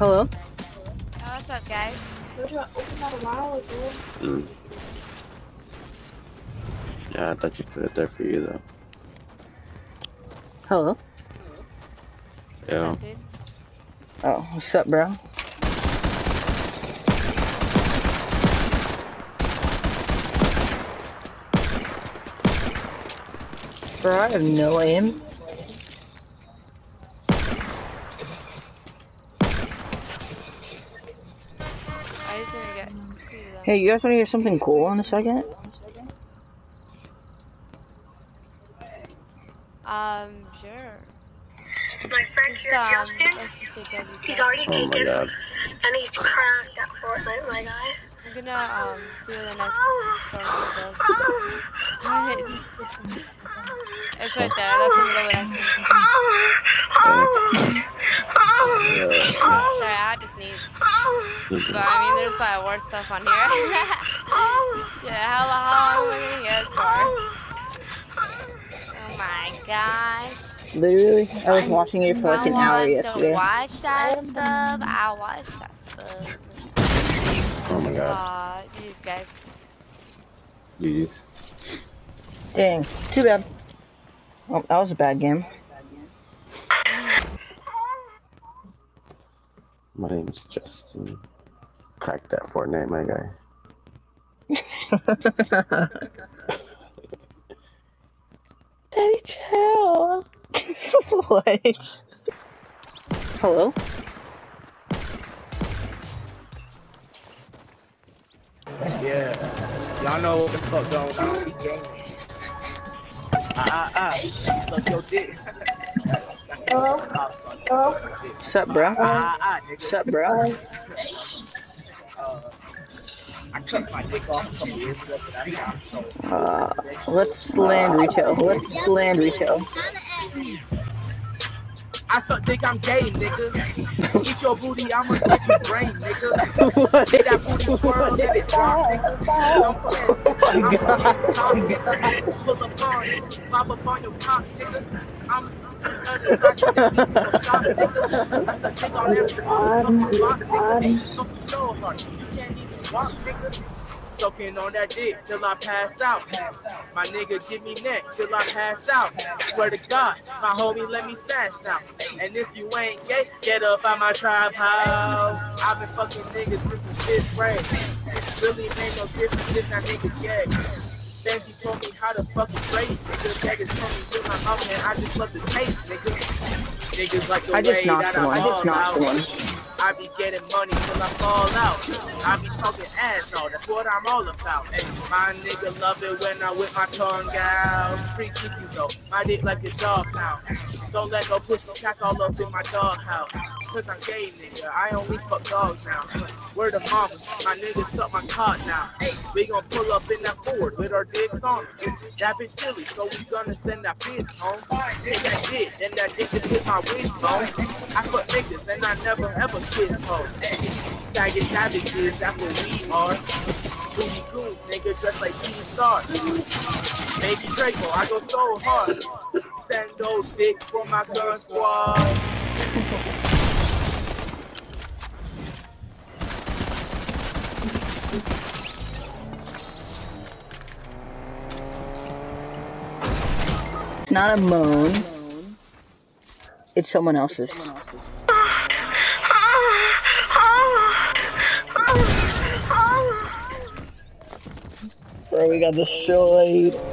Hello? Oh, what's up, guys? Open that a while ago. Yeah, I thought you put it there for you though. Hello? Yeah. What's up, dude? Oh, what's up, bro? Bro, I have no aim. I just need to get cleared up. Hey, you guys want to hear something cool in a second? Sure. My friend Just, here, Justin, let's just take care of these he's guys. already Oh my taken, god. and he's cracked at Fortnite, my guy. I'm gonna, see where the next storm goes. It's right there. That's the middle of the next one. Sorry, I had to sneeze. But, I mean, there's, worse stuff on here. Shit, how long am I gonna hear this for? Oh my gosh. Literally, I was watching it for like an hour I want to yesterday. watch that stuff. I watch that stuff. Oh my god. Aw, these guys. Jeez. Dang, too bad. Oh, that was a bad game. My name's Justin. Crack that Fortnite, my guy. Daddy, chill. What? Hello? Yeah, y'all know what the fuck going on. We gaming. Suck your dick. Hello? Hello? What's up, bro? Nigga. What's up, bro? I cut my dick off a couple years ago, so that's why I'm so. Let's land retail. Let's land retail. I suck dick, I'm gay, nigga. Eat your booty, I'ma give you brain, nigga. What? See that booty twirl, let it drop, nigga. Don't test, I'm a top, nigga. Pull up on it, slap up on your cock, nigga. I'm other side, shot, nigga. I suck dick on every fucking block, nigga. Fuck you so hard, you can't even walk, nigga. Soaking on that dick till I pass out. My nigga give me neck till I pass out. Swear to God, my homie let me smash now. And if you ain't gay, get up out my tribe house. I've been fucking niggas since the 5th grade. Really made no difference if that nigga gay. Fancy told me how to fucking trade, nigga. Niggas told me fill my mouth and I just love the taste, nigga. Niggas like the I just way knocked that one. I just knocked one. I be getting money till I fall out. I be talking ass, no, that's what I'm all about. Hey, my nigga love it when I whip my tongue out. Free keep you though, my dick like a dog pound. Don't let no pussy cats all up in my dog house. Cause I'm gay, nigga, I only fuck dogs now. Word of mama, my nigga suck my cock now. Hey, we gon' pull up in that Ford with our dicks on. That bitch silly, so we gonna send that bitch home. Take that dick, then that dick just hit my wishbone. I fuck niggas and I never ever kiss hoes. Faggot savages, that's what we are. Booty goons, nigga, just like T-Star. Baby Draco, I go so hard. Send those dicks for my gun squad. It's not a moan. It's someone else's. Bro, we got destroyed.